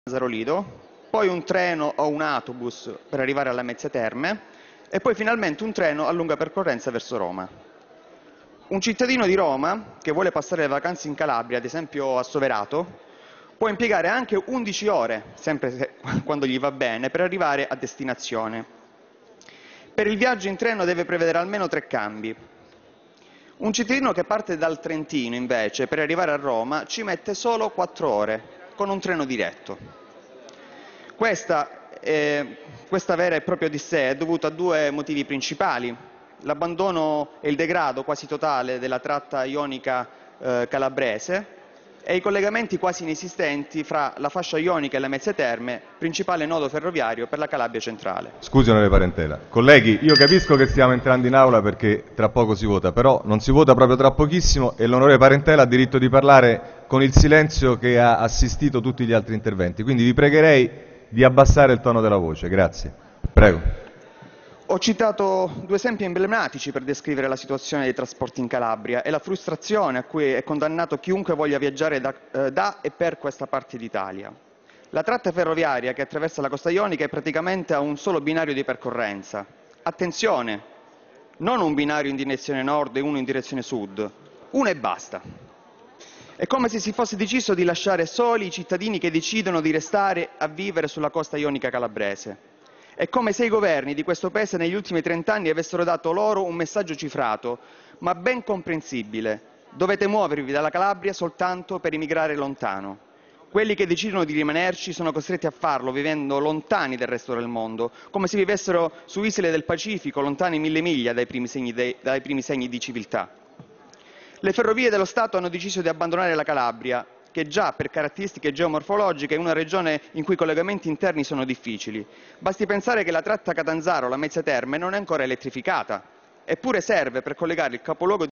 Lazzaro Lido, poi un treno o un autobus per arrivare alla Mezzia Terme e poi finalmente un treno a lunga percorrenza verso Roma. Un cittadino di Roma che vuole passare le vacanze in Calabria, ad esempio a Soverato, può impiegare anche 11 ore, sempre quando gli va bene, per arrivare a destinazione. Per il viaggio in treno deve prevedere almeno 3 cambi. Un cittadino che parte dal Trentino, invece, per arrivare a Roma, ci mette solo 4 ore, con un treno diretto. Questa vera e propria odissea è dovuta a 2 motivi principali: l'abbandono e il degrado quasi totale della tratta ionica calabrese e i collegamenti quasi inesistenti fra la fascia ionica e la Mezzia Terme, principale nodo ferroviario per la Calabria centrale. Scusi, onorevole Parentela. Colleghi, io capisco che stiamo entrando in aula perché tra poco si vota, però non si vota proprio tra pochissimo e l'onorevole Parentela ha diritto di parlare con il silenzio che ha assistito tutti gli altri interventi. Quindi vi pregherei di abbassare il tono della voce. Grazie. Prego. Ho citato 2 esempi emblematici per descrivere la situazione dei trasporti in Calabria e la frustrazione a cui è condannato chiunque voglia viaggiare da e per questa parte d'Italia. La tratta ferroviaria che attraversa la costa ionica è praticamente a un solo binario di percorrenza. Attenzione, non un binario in direzione nord e uno in direzione sud, uno e basta. È come se si fosse deciso di lasciare soli i cittadini che decidono di restare a vivere sulla costa ionica calabrese. È come se i governi di questo Paese negli ultimi 30 anni avessero dato loro un messaggio cifrato, ma ben comprensibile: dovete muovervi dalla Calabria soltanto per emigrare lontano. Quelli che decidono di rimanerci sono costretti a farlo vivendo lontani dal resto del mondo, come se vivessero su isole del Pacifico, lontani 1000 miglia dai primi segni di civiltà. Le ferrovie dello Stato hanno deciso di abbandonare la Calabria, che già per caratteristiche geomorfologiche è una regione in cui i collegamenti interni sono difficili. Basti pensare che la tratta Catanzaro-La Mezzia Terme non è ancora elettrificata, eppure serve per collegare il capoluogo